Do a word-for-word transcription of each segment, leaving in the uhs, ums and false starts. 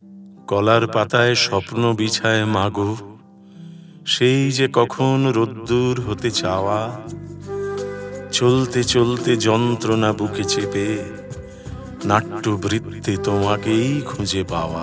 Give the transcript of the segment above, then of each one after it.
কলার পাতায় স্বপ্ন বিছায় মাগো, সেই যে কখন রোদ্দুর হতে চাওয়া। চলতে চলতে যন্ত্রণা বুকে চেপে নাট্যবৃত্তে তোমাকেই খুঁজে পাওয়া।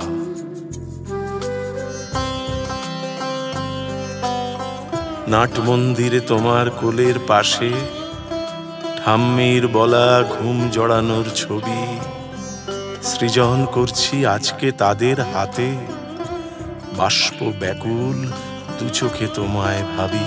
নাট মন্দিরে তোমার কোলের পাশে ঠাম্মির বলা ঘুম জড়ানোর ছবি সৃজন করছি আজকে তাদের হাতে। বাষ্প ব্যাকুল দু চোখে তোমায় ভাবি।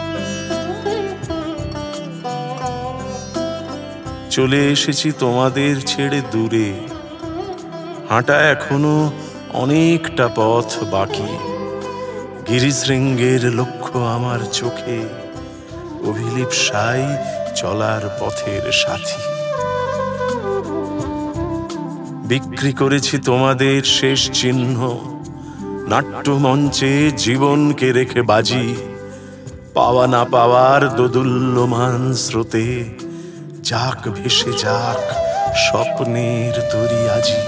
চলে এসেছি তোমাদের ছেড়ে দূরে, হাঁটা এখনো অনেকটা পথ বাকি। গিরিশৃঙ্গের লক্ষ্য আমার চোখে, অভিলিপ্সাই চলার পথের সাথী। বিক্রি করেছি তোমাদের শেষ চিহ্ন, নাট্যমঞ্চে জীবনকে রেখে বাজি। পাওয়া না পাওয়ার দোদুল্যমান স্রোতে যাক ভেসে যাক স্বপ্নের তরি আজি।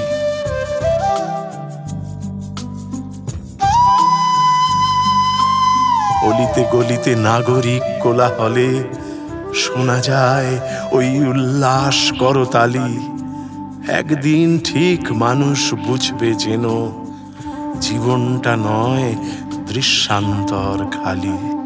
অলিতে গলিতে নাগরিক কোলাহলে শোনা যায় ওই উল্লাস করতালি। একদিন ঠিক মানুষ বুঝবে যেন জীবনটা নয় দৃশ্যান্তর খালি।